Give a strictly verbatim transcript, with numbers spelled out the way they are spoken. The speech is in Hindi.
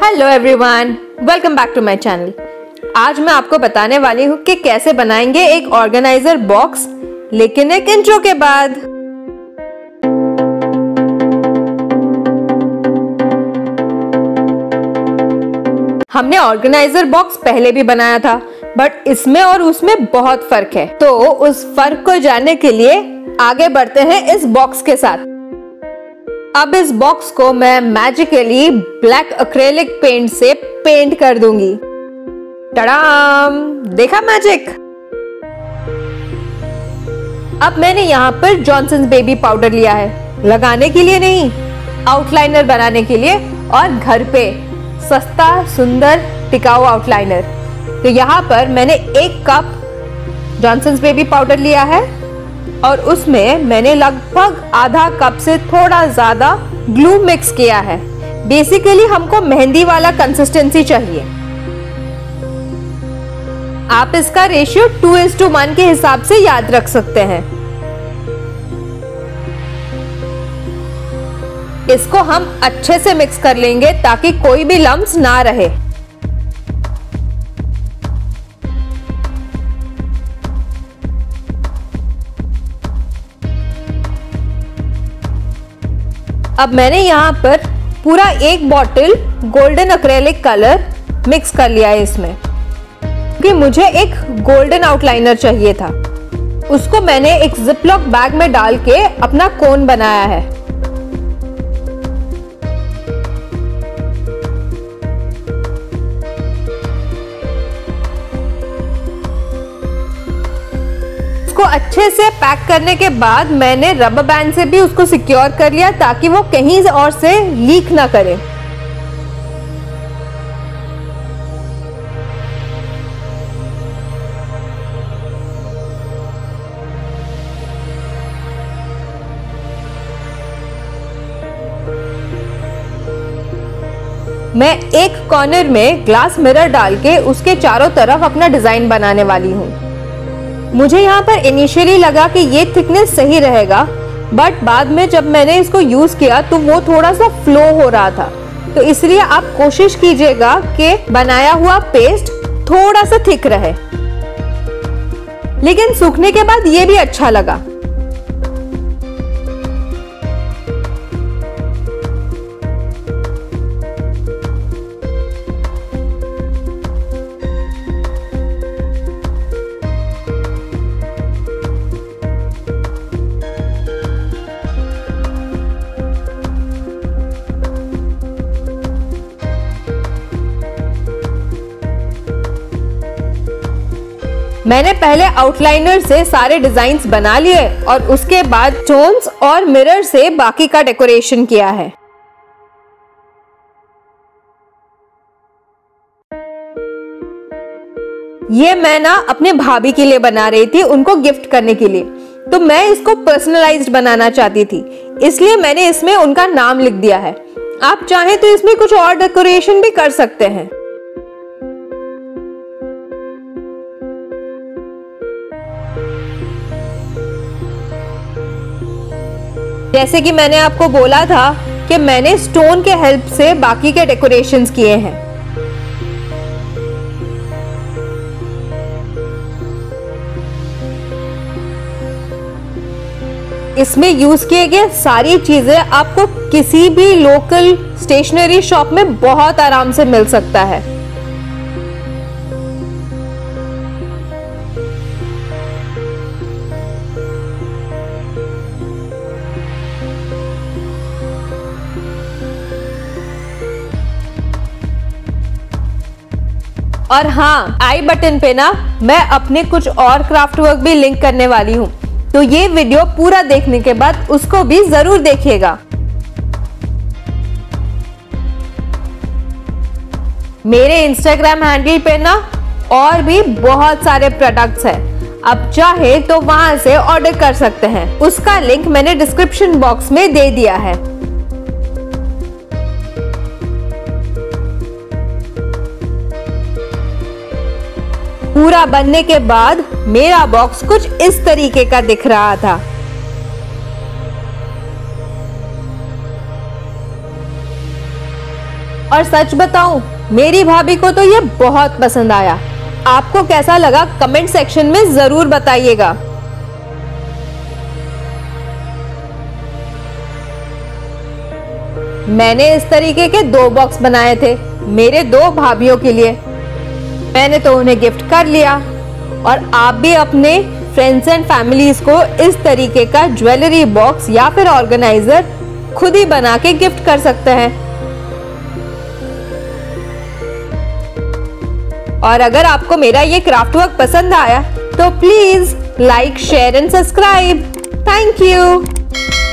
Hello everyone, welcome back to my channel. आज मैं आपको बताने वाली हूँ कि कैसे बनाएंगे एक ऑर्गेनाइजर बॉक्स, लेकिन एक इंट्रो के बाद। हमने ऑर्गेनाइजर बॉक्स पहले भी बनाया था, बट इसमें और उसमें बहुत फर्क है। तो उस फर्क को जानने के लिए आगे बढ़ते हैं इस बॉक्स के साथ। अब इस बॉक्स को मैं मैजिकली ब्लैक एक्रेलिक पेंट से पेंट कर दूंगी। टडाम! देखा मैजिक? अब मैंने यहाँ पर जॉनसन्स बेबी पाउडर लिया है, लगाने के लिए नहीं, आउटलाइनर बनाने के लिए, और घर पे सस्ता सुंदर टिकाऊ आउटलाइनर। तो यहाँ पर मैंने एक कप जॉनसन्स बेबी पाउडर लिया है और उसमें मैंने लगभग आधा कप से थोड़ा ज्यादा ग्लू मिक्स किया है। बेसिकली हमको मेहंदी वाला कंसिस्टेंसी चाहिए। आप इसका ratio two is to one के हिसाब से याद रख सकते हैं। इसको हम अच्छे से मिक्स कर लेंगे ताकि कोई भी लम्स ना रहे। अब मैंने यहाँ पर पूरा एक bottle golden acrylic colour mix कर लिया है इसमें, क्योंकि मुझे एक गोल्डन आउटलाइनर चाहिए था। उसको मैंने एक जिपलॉक बैग में डाल के अपना कोन बनाया है। उसको अच्छे से पैक करने के बाद मैंने रबर बैंड से भी उसको सिक्योर कर लिया ताकि वो कहीं और से लीक ना करे। मैं एक कॉर्नर में ग्लास मिरर डाल के उसके चारों तरफ अपना डिजाइन बनाने वाली हूँ। मुझे यहाँ पर इनिशियली लगा कि ये थिकनेस सही रहेगा, बट बाद में जब मैंने इसको यूज किया तो वो थोड़ा सा फ्लो हो रहा था। तो इसलिए आप कोशिश कीजिएगा कि बनाया हुआ पेस्ट थोड़ा सा थिक रहे। लेकिन सूखने के बाद ये भी अच्छा लगा। मैंने पहले आउटलाइनर से सारे डिजाइन्स बना लिए और उसके बाद स्टोन्स और मिरर से बाकी का डेकोरेशन किया है। ये मैं ना अपने भाभी के लिए बना रही थी, उनको गिफ्ट करने के लिए। तो मैं इसको पर्सनलाइज्ड बनाना चाहती थी, इसलिए मैंने इसमें उनका नाम लिख दिया है। आप चाहें तो इसमें कुछ और डेकोरेशन भी कर सकते हैं। जैसे कि मैंने आपको बोला था कि मैंने स्टोन के हेल्प से बाकी के डेकोरेशंस किए हैं। इसमें यूज किए गए सारी चीजें आपको किसी भी लोकल स्टेशनरी शॉप में बहुत आराम से मिल सकता है। और हाँ, आई बटन पे ना मैं अपने कुछ और क्राफ्ट वर्क भी लिंक करने वाली हूँ, तो ये वीडियो पूरा देखने के बाद उसको भी जरूर देखिएगा। मेरे इंस्टाग्राम हैंडल पे ना और भी बहुत सारे प्रोडक्ट्स हैं, आप चाहे तो वहां से ऑर्डर कर सकते हैं। उसका लिंक मैंने डिस्क्रिप्शन बॉक्स में दे दिया है। पूरा बनने के बाद मेरा बॉक्स कुछ इस तरीके का दिख रहा था। और सच बताऊं, मेरी भाभी को तो ये बहुत पसंद आया। आपको कैसा लगा कमेंट सेक्शन में जरूर बताइएगा। मैंने इस तरीके के दो बॉक्स बनाए थे मेरे दो भाभीियों के लिए। मैंने तो उन्हें गिफ्ट कर लिया और आप भी अपने फ्रेंड्स एंड फैमिलीज को इस तरीके का ज्वेलरी बॉक्स या फिर ऑर्गेनाइजर खुद ही बना के गिफ्ट कर सकते हैं। और अगर आपको मेरा ये क्राफ्ट वर्क पसंद आया तो please like, share and subscribe. Thank you.